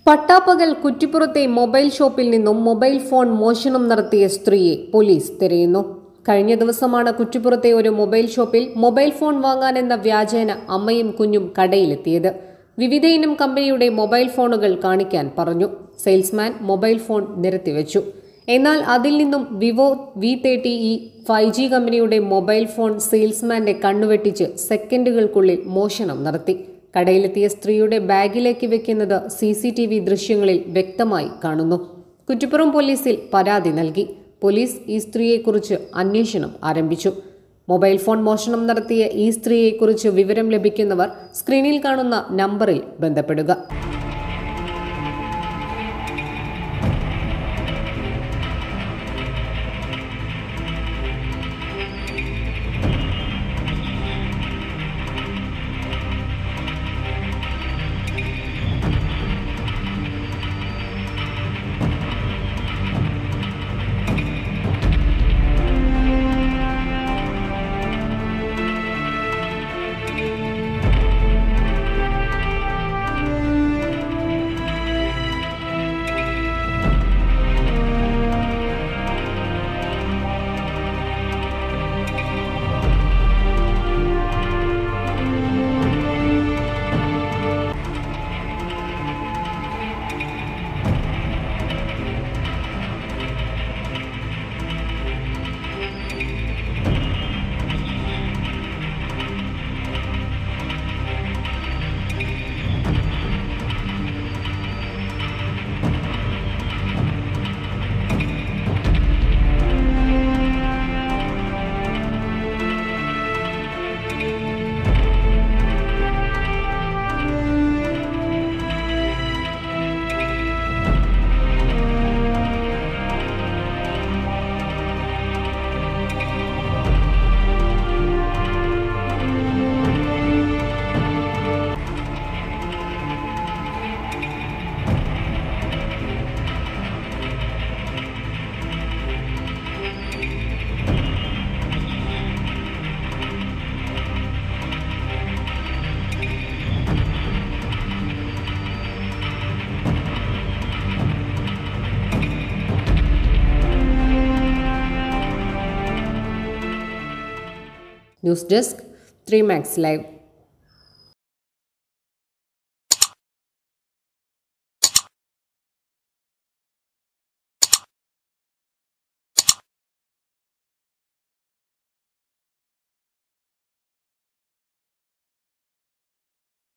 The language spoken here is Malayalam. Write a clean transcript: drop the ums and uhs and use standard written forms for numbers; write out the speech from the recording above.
പട്ടാപ്പകൽ കുറ്റിപ്പുറത്തെ മൊബൈൽ ഷോപ്പിൽ നിന്നും മൊബൈൽ ഫോൺ മോഷണം നടത്തിയ സ്ത്രീയെ പോലീസ് തിരയുന്നു. കഴിഞ്ഞ ദിവസമാണ് കുറ്റിപ്പുറത്തെ ഒരു മൊബൈൽ ഷോപ്പിൽ മൊബൈൽ ഫോൺ വാങ്ങാനെന്ന വ്യാജേന അമ്മയും കുഞ്ഞും കടയിലെത്തിയത്. വിവിധ ഇനം കമ്പനിയുടെ മൊബൈൽ ഫോണുകൾ കാണിക്കാൻ പറഞ്ഞു. സെയിൽസ്മാൻ മൊബൈൽ ഫോൺ നിരത്തിവെച്ചു. എന്നാൽ അതിൽ നിന്നും വിവോ V30e 5G കമ്പനിയുടെ മൊബൈൽ ഫോൺ സെയിൽസ്മാന്റെ കണ്ണുവെട്ടിച്ച് സെക്കൻഡുകൾക്കുള്ളിൽ മോഷണം നടത്തി. കടയിലെത്തിയ സ്ത്രീയുടെ ബാഗിലേക്ക് വെക്കുന്നത് CCTV ദൃശ്യങ്ങളിൽ വ്യക്തമായി കാണുന്നു. കുറ്റിപ്പുറം പോലീസിൽ പരാതി നൽകി. പോലീസ് ഈ സ്ത്രീയെക്കുറിച്ച് അന്വേഷണം ആരംഭിച്ചു. മൊബൈൽ ഫോൺ മോഷണം നടത്തിയ ഈ സ്ത്രീയെക്കുറിച്ച് വിവരം ലഭിക്കുന്നവർ സ്ക്രീനിൽ കാണുന്ന നമ്പറിൽ ബന്ധപ്പെടുക. News desk 3 Max Live.